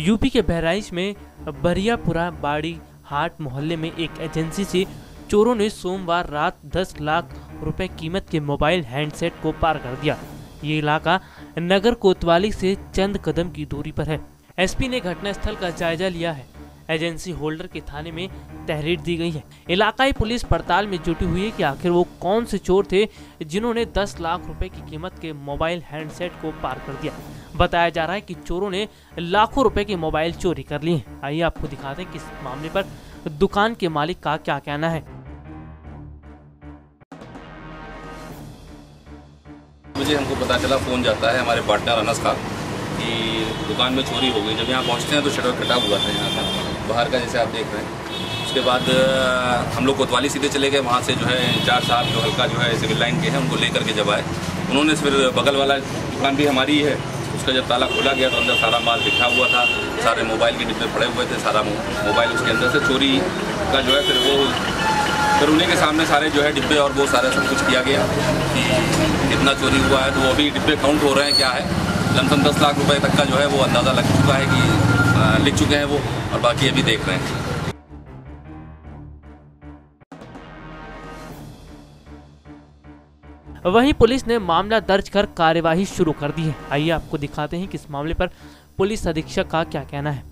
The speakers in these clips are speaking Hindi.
यूपी के बहराइच में बरियापुरा बाड़ी हाट मोहल्ले में एक एजेंसी से चोरों ने सोमवार रात 10 लाख रुपए कीमत के मोबाइल हैंडसेट को पार कर दिया। ये इलाका नगर कोतवाली से चंद कदम की दूरी पर है। एसपी ने घटनास्थल का जायजा लिया है। एजेंसी होल्डर के थाने में तहरीर दी गई है। इलाकाई पुलिस पड़ताल में जुटी हुई है कि आखिर वो कौन से चोर थे जिन्होंने 10 लाख रुपए की कीमत के मोबाइल हैंडसेट को पार कर दिया। बताया जा रहा है कि चोरों ने लाखों रुपए के मोबाइल चोरी कर लिए। आइए आपको दिखाते हैं कि इस मामले पर दुकान के मालिक का क्या कहना है। मुझे हमको पता चला, फोन जाता है हमारे पार्टनर अनस का कि दुकान में चोरी हो गई। जब यहाँ पहुँचते हैं तो शटर कटा हुआ था यहाँ का बाहर का, जैसे आप देख रहे हैं। उसके बाद हम लोग कोतवाली सीधे चले गए। वहाँ से जो है इंचार्ज साहब जो हल्का जो है सिविल लाइन के हैं, उनको लेकर के जब आए, उन्होंने फिर बगल वाला दुकान भी हमारी है, उसका जब ताला खोला गया तो अंदर सारा माल बिखरा हुआ था, सारे मोबाइल के डिब्बे पड़े हुए थे, सारा मोबाइल उसके अंदर से चोरी का जो है फिर उन्हीं के सामने सारे जो है डिब्बे और वो सारा सब कुछ किया गया कि कितना चोरी हुआ है। तो वो अभी डिब्बे काउंट हो रहे हैं, क्या है लमसम 10 लाख रुपए तक का जो है वो अंदाज़ा लग चुका है कि लिख चुके हैं वो, और बाकी अभी देख रहे हैं। वहीं पुलिस ने मामला दर्ज कर कार्यवाही शुरू कर दी है। आइए आपको दिखाते हैं कि इस मामले पर पुलिस अधीक्षक का क्या कहना है।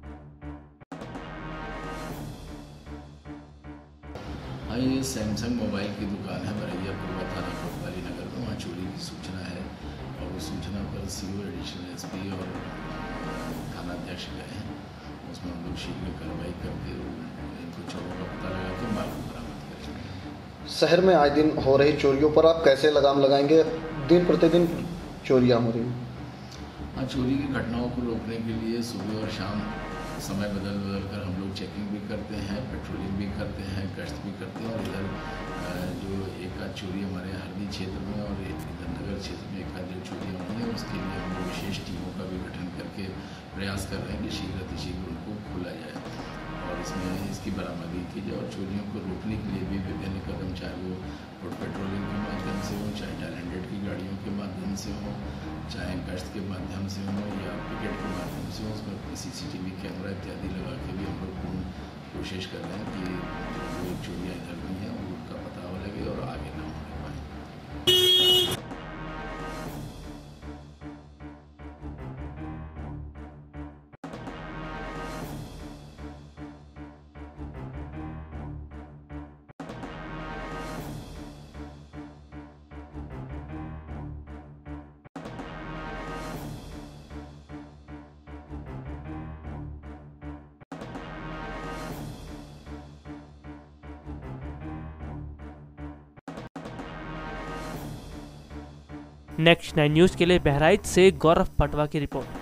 ये सैमसंग मोबाइल की दुकान है बरियापुरा थाना कोतवाली नगर में। वहाँ चोरी की सूचना है और उस सूचना पर सीओ एडिशनल एसपी और थाना अध्यक्ष गए हैं। उसमें हम लोग शीघ्र कार्रवाई करके इनको चोरों का पता लगा के माल को बरामद करेंगे। शहर में आए दिन हो रही चोरियों पर आप कैसे लगाम लगाएंगे? दिन प्रतिदिन चोरियाँ हो रही हैं। हाँ, चोरी की घटनाओं को रोकने के लिए सुबह और शाम समय बदल कर हम लोग चेकिंग भी करते हैं, पेट्रोलिंग भी करते हैं, गश्त भी करते हैं। और इधर जो एक आध चोरी हमारे हरदी क्षेत्र में और इधर नगर क्षेत्र में एक आध जो चोरियाँ हुई हैं, उसके लिए हम लोग विशेष टीमों का भी गठन करके प्रयास कर रहे हैं कि शीघ्र अतिशीघ्र उनको खोला जाए और इसमें इसकी बरामदगी की जाए। और चोरियों को रोकने के लिए भी विभिन्न कदम, चाहे वो फुट पेट्रोलिंग के माध्यम से हो, चाहे टैलेंटेड की गाड़ियों के माध्यम से हो, चाहे गश्त के माध्यम से हो या पिकेट के माध्यम से हो, उसमें CCTV कैमरा इत्यादि लगा के भी हम लोग पूर्ण कोशिश कर रहे हैं कि जो चोरियाँ इधर हुई हैं उनका पता लगे और आगे ना होने पाए। नेक्स्ट 9 न्यूज के लिए बहराइच से गौरव पटवा की रिपोर्ट।